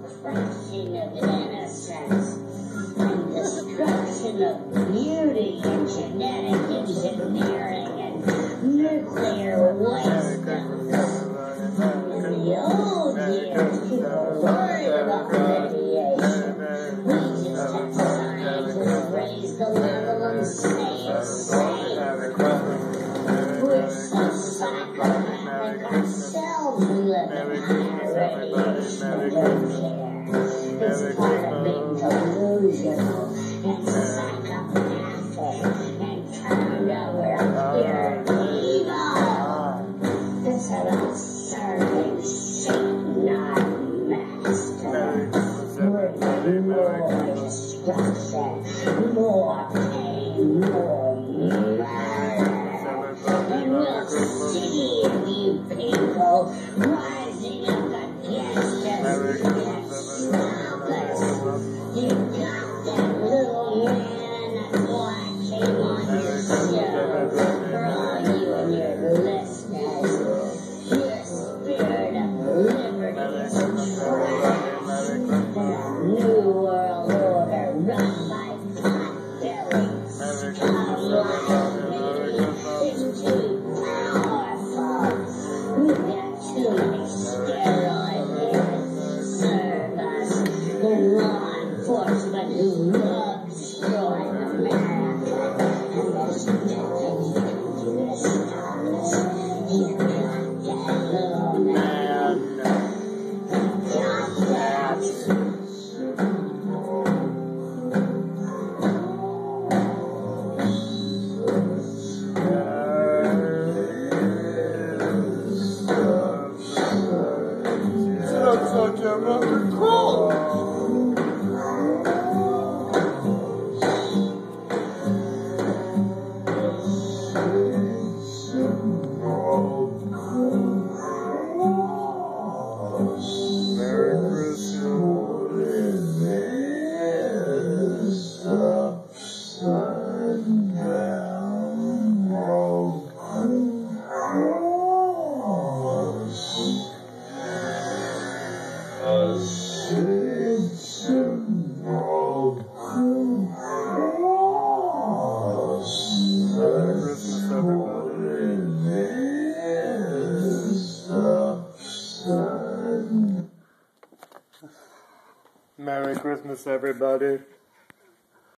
Crashing of innocence and destruction of beauty and genetic engineering and nuclear waste. In the old years, people were worried about radiation. We just had scientists raise the level and say it's safe. We're so psychopathic ourselves, we live in higher radiation and don't care. It's part of being delusional and psychopathic and turned over to pure evil. It's about serving Satan, our master. Bringing more destruction, more pain, more murder. And we'll see you people rising up against us. Stop us. You got that little man and that black came on your show. For all you and your listeners, your spirit of liberty is trash. The new world order run by pot-bellies. It's too powerful. We've got too many steroid heads serve us. The law enforcement who love destroying America. And there's nothing you can do to stop us. You got that little man. Got that. Merry Christmas, everybody.